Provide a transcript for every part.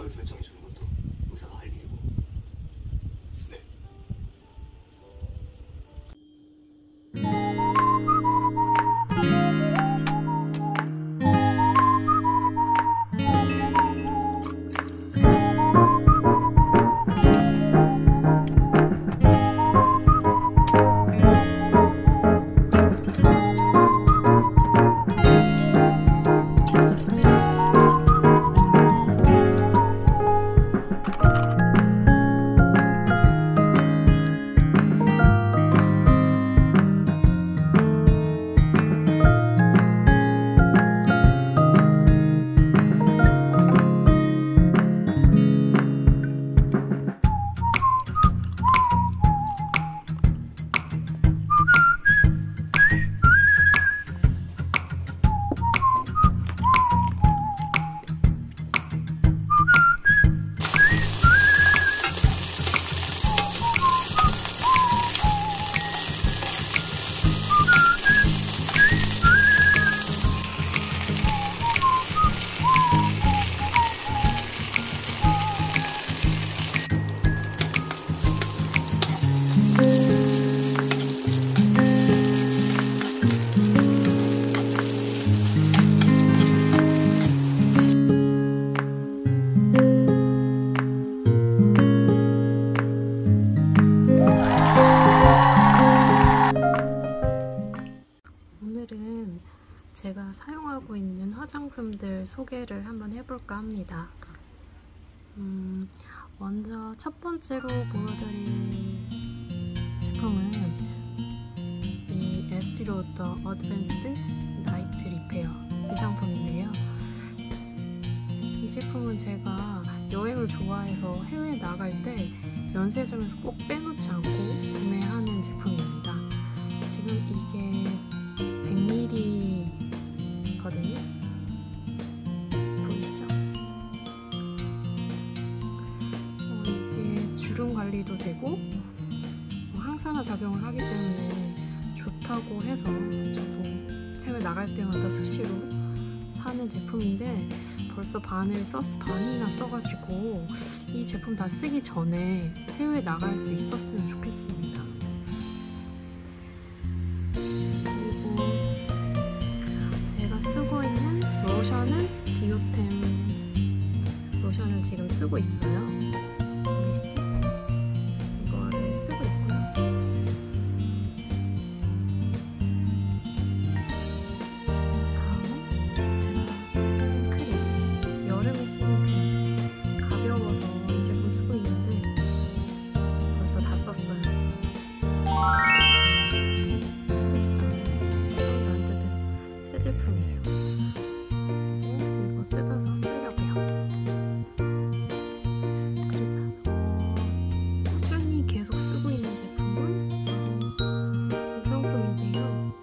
컬러를 결정해 주는 것도 의사가 할 일이고. 네. 오늘은 제가 사용하고 있는 화장품들 소개를 한번 해볼까 합니다. 먼저 첫 번째로 보여드릴 제품은 이 에스티 로더 어드밴스드 나이트 리페어 이 상품인데요. 이 제품은 제가 여행을 좋아해서 해외에 나갈 때 면세점에서 꼭 빼놓지 않고 구매하는 제품입니다. 지금 이게 100ml거든요. 보이시죠? 이게 주름 관리도 되고 항산화 작용을 하기 때문에 좋다고 해서 저도 해외 나갈 때마다 수시로 사는 제품인데 벌써 반이나 써가지고 이 제품 다 쓰기 전에 해외 나갈 수 있었으면 좋겠습니다. 그리고 제가 쓰고 있는 로션은 비오템 로션을 지금 쓰고 있어요. 보이시죠? 이거를 쓰고 있고요. 다음 제가 쓰는 크림, 여름에 쓰는 크림. 가벼워서 이 제품 쓰고 있는데 벌써 다 썼어요. 손도 안 뜯은 새 제품이에요. 이제 이거 뜯어서 쓰려고요. 그리고 꾸준히 계속 쓰고 있는 제품은 이 상품인데요.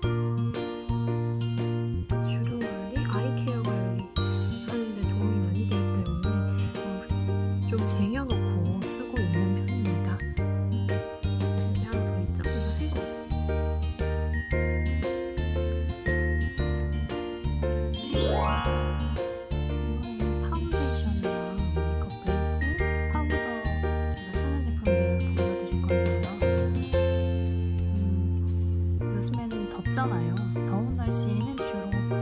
주름 관리, 아이 케어 관리 하는데 도움이 많이 되기 때문에 좀 쟁여놓고 쓰고 있는 편입니다. 이제 하나 더 있죠? 이거 새 거. 이거는 파운데이션이랑 메이크업 베이스, 파우더 제가 쓰는 제품들 보여드릴 건데요. 요즘에는 덥잖아요. 더운 날씨에는 주로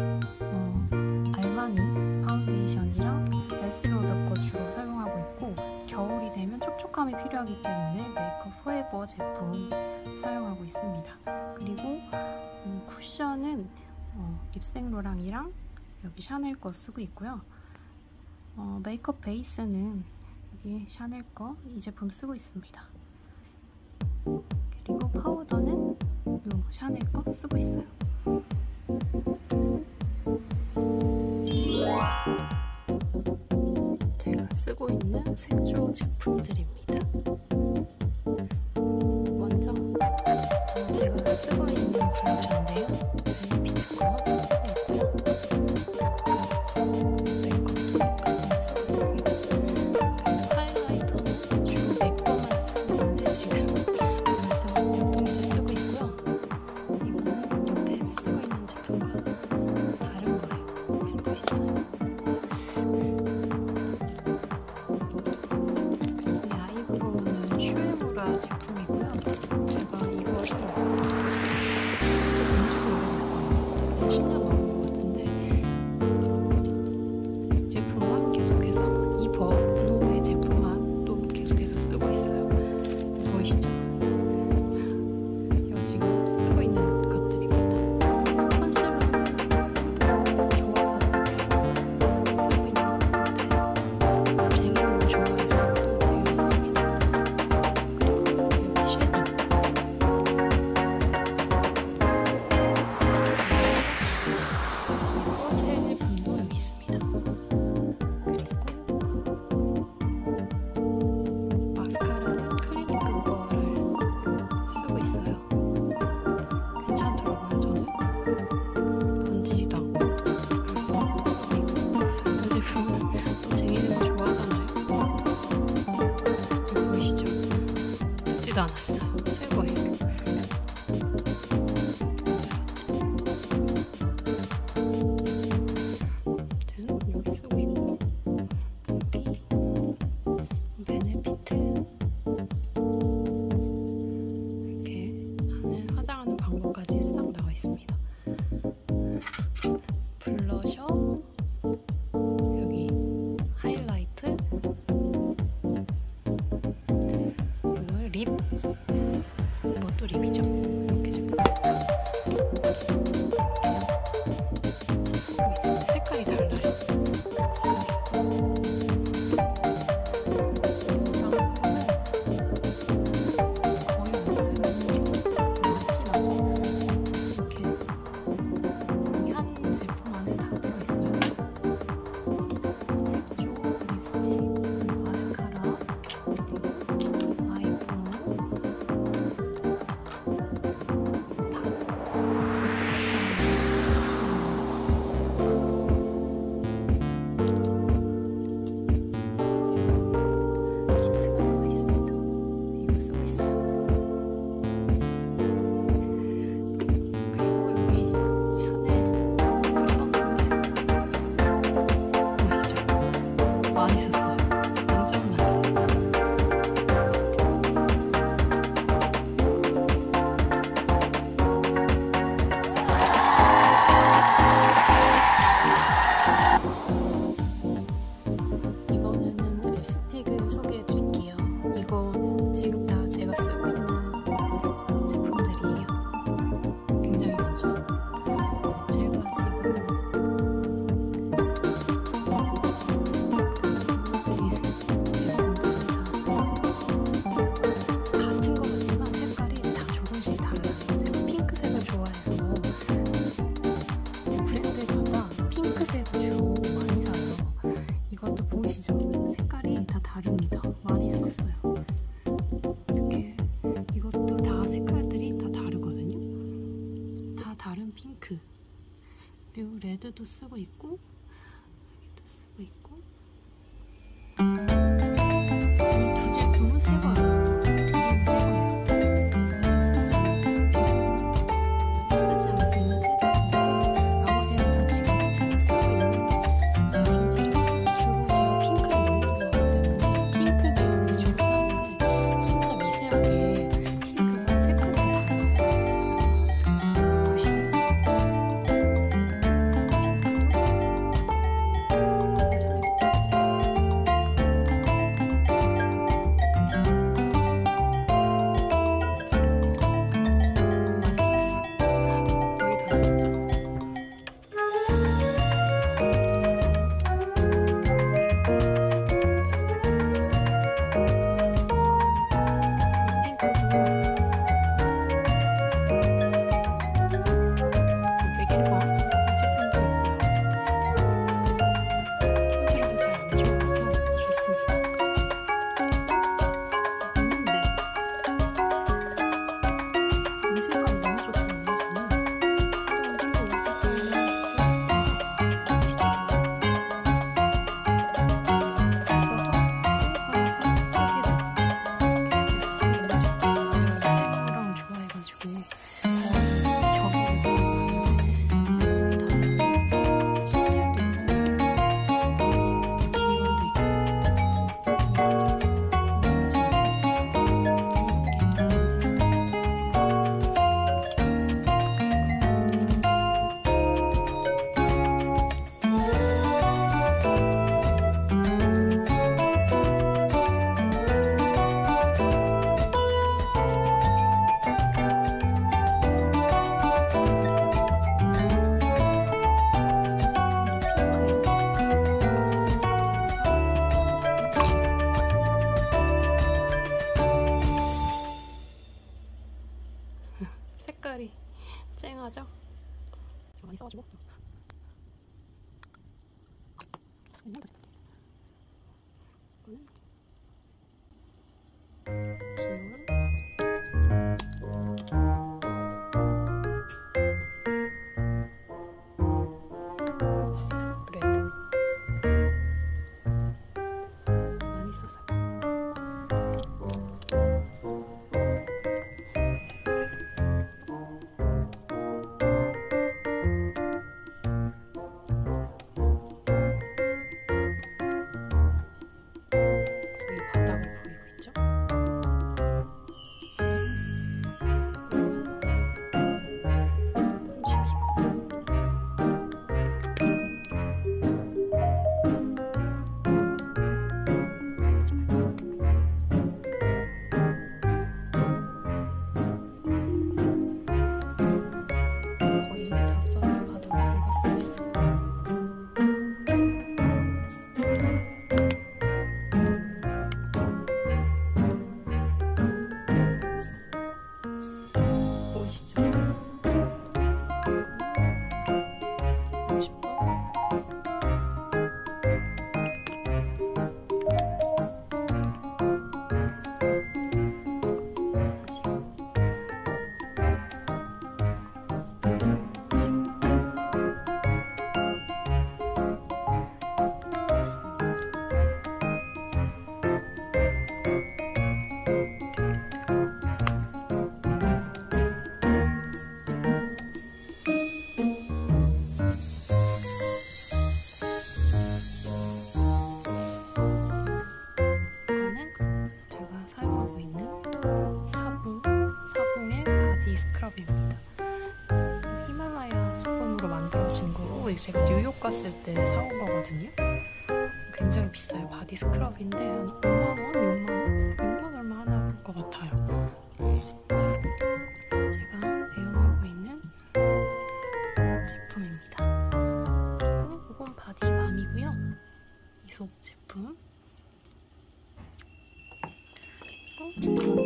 알마니 파운데이션이랑 에스티 로더 거 주로 사용하고 있고, 겨울이 되면 촉촉함이 필요하기 때문에 메이크업 포에버 제품 사용하고 있습니다. 그리고 쿠션은 입생로랑이랑 여기 샤넬 거 쓰고 있고요. 메이크업 베이스는 여기 샤넬 거 이 제품 쓰고 있습니다. 그리고 파우더는 요 샤넬 거 쓰고 있어요. 제가 쓰고 있는 색조 제품들입니다. 먼저 제가 쓰고 있는 블러셔인데요. 핑크 거 쓰고 있고요. 메이크업도 쓰고 있습니다. 그리고 하이라이터는 주로 맥거만 쓰고 있는데 지금 벌써 6통째 쓰고 있고요. 이거는 옆에 쓰고 있는 제품과 다른 거예요. 쓰고 있어요. 이것도 립이죠. 이렇게 제품. 색깔이 달라요. 보이시죠? 색깔이 다 다릅니다. 많이 썼어요. 이렇게 이것도 다 색깔들이 다 다르거든요. 다 다른 핑크. 그리고 레드도 쓰고 있고 여기도 쓰고 있고 이 두 제품은 새 거예요. 색깔이 쨍하죠? 많이 써가지고 이거 제가 뉴욕 갔을 때 사온 거거든요. 굉장히 비싸요. 바디 스크럽인데 한 5만원? 6만원? 6만 얼마 하는 것 같아요. 제가 애용하고 있는 제품입니다. 그리고 이건 바디밤이고요. 이솝 제품. 그리고